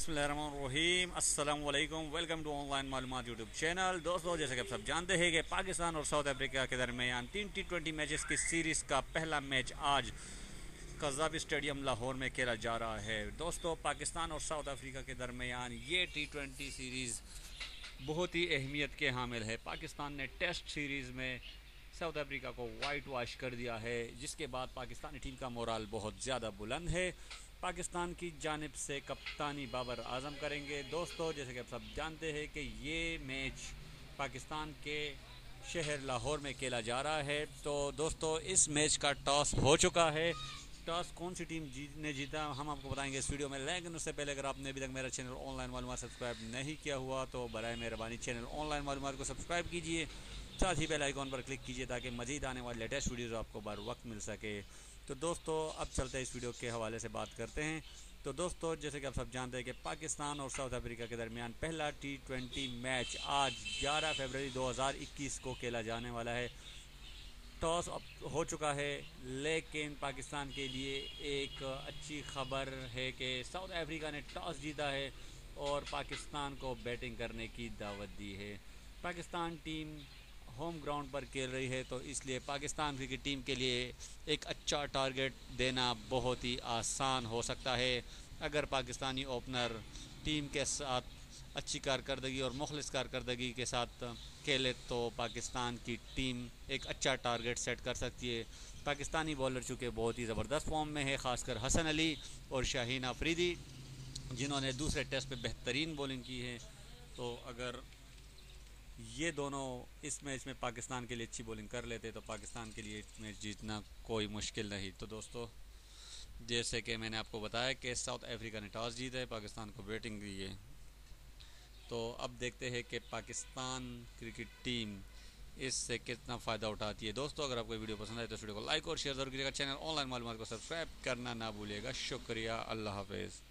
बिस्मिल्लाहिर्रहमानिर्रहीम अस्सलाम वालेकुम। वेलकम टू ऑनलाइन मालूमात यूट्यूब चैनल। दोस्तों, जैसे कि आप सब जानते हैं कि पाकिस्तान और साउथ अफ्रीका के दरमियान 3 T20 मैचेस की सीरीज़ का पहला मैच आज कज़ाब स्टेडियम लाहौर में खेला जा रहा है। दोस्तों, पाकिस्तान और साउथ अफ्रीका के दरमियान ये T20 सीरीज़ बहुत ही अहमियत के हामिल है। पाकिस्तान ने टेस्ट सीरीज़ में साउथ अफ्रीका को वाइट वॉश कर दिया है, जिसके बाद पाकिस्तानी टीम का मोराल बहुत ज़्यादा बुलंद है। पाकिस्तान की जानिब से कप्तानी बाबर आजम करेंगे। दोस्तों, जैसे कि आप सब जानते हैं कि ये मैच पाकिस्तान के शहर लाहौर में खेला जा रहा है। तो दोस्तों, इस मैच का टॉस हो चुका है। टॉस कौन सी टीम ने जीता हम आपको बताएंगे इस वीडियो में। लेकिन उससे पहले अगर आपने अभी तक मेरा चैनल ऑनलाइन मालूमात सब्सक्राइब नहीं किया हुआ तो बराए मेहरबानी चैनल ऑनलाइन मालूमात को सब्सक्राइब कीजिए, साथ ही बेल आइकॉन पर क्लिक कीजिए ताकि मज़ीद आने वाले लेटेस्ट वीडियोज़ आपको बर वक्त मिल सके। तो दोस्तों, अब चलते हैं इस वीडियो के हवाले से बात करते हैं। तो दोस्तों, जैसे कि आप सब जानते हैं कि पाकिस्तान और साउथ अफ्रीका के दरमियान पहला T20 मैच आज 11 फरवरी 2021 को खेला जाने वाला है। टॉस अब हो चुका है, लेकिन पाकिस्तान के लिए एक अच्छी खबर है कि साउथ अफ्रीका ने टॉस जीता है और पाकिस्तान को बैटिंग करने की दावत दी है। पाकिस्तान टीम होम ग्राउंड पर खेल रही है, तो इसलिए पाकिस्तान की टीम के लिए एक अच्छा टारगेट देना बहुत ही आसान हो सकता है। अगर पाकिस्तानी ओपनर टीम के साथ अच्छी कारकर्दगी और मुखलिस कारकर्दगी के साथ खेले तो पाकिस्तान की टीम एक अच्छा टारगेट सेट कर सकती है। पाकिस्तानी बॉलर चूँकि बहुत ही ज़बरदस्त फॉर्म में है, ख़ासकर हसन अली और शाहीन अफरीदी, जिन्होंने दूसरे टेस्ट पे बेहतरीन बॉलिंग की है। तो अगर ये दोनों इस मैच में पाकिस्तान के लिए अच्छी बॉलिंग कर लेते तो पाकिस्तान के लिए इस मैच जीतना कोई मुश्किल नहीं। तो दोस्तों, जैसे कि मैंने आपको बताया कि साउथ अफ्रीका ने टॉस जीता है, पाकिस्तान को बैटिंग दी है। तो अब देखते हैं कि पाकिस्तान क्रिकेट टीम इससे कितना फ़ायदा उठाती है। दोस्तों, अगर आपको वीडियो पसंद आए तो इस वीडियो को लाइक और शेयर जरूर कीजिएगा। चैनल ऑनलाइन मालूमात को सब्सक्राइब करना ना भूलिएगा। शुक्रिया, अल्लाह हाफिज़।